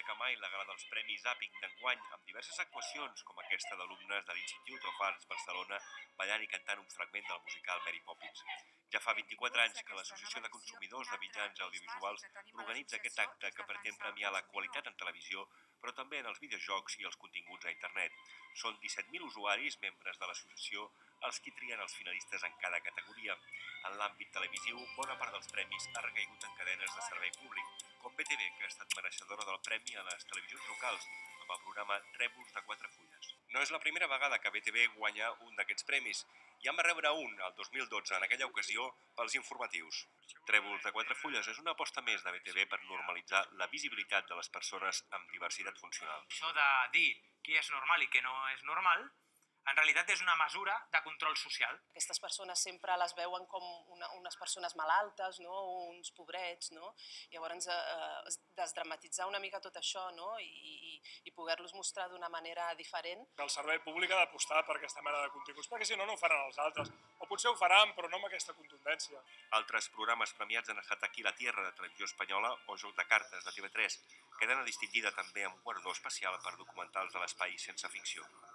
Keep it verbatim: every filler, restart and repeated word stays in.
que mai la gala dels Premis Àpic d'enguany, amb diverses actuacions, com aquesta d'alumnes de l'Institute of Arts Barcelona, ballant i cantant un fragment del musical Mary Poppins. Ja fa vint-i-quatre anys que l'Associació de Consumidors de Mitjans Audiovisuals organitza aquest acte que pretén premiar la qualitat en televisió, però també en els videojocs i els continguts a internet. Són disset mil usuaris, membres de l'associació, els qui trien els finalistes en cada categoria. En l'àmbit televisiu, bona part dels premis ha recaigut en cadenes de servei públic, com B T V, que ha estat mereixedora del premi a les televisions locals, amb el programa Trèvols de quatre fulles. No és la primera vegada que B T V guanya un d'aquests premis. Ja en va rebre un, el dos mil dotze, en aquella ocasió, pels informatius. Trèvols de quatre fulles és una aposta més de B T V per normalitzar la visibilitat de les persones amb diversitat funcional. Això de dir qui és normal i qui no és normal, en realitat és una mesura de control social. Aquestes persones sempre les veuen com una, unes persones malaltes, no? Uns pobrets, no? Llavors, eh, desdramatitzar una mica tot això, no? I, i, i poder-los mostrar d'una manera diferent. El servei públic ha d'apostar per aquesta mena de continguts, perquè si no, no ho faran els altres. O potser ho faran, però no amb aquesta contundència. Altres programes premiats han estat Aquí la Tierra, de Televisió Espanyola, o Joc de Cartes, de T V tres. Cadena distingida també amb guardó especial per documentals de l'espai sense ficció.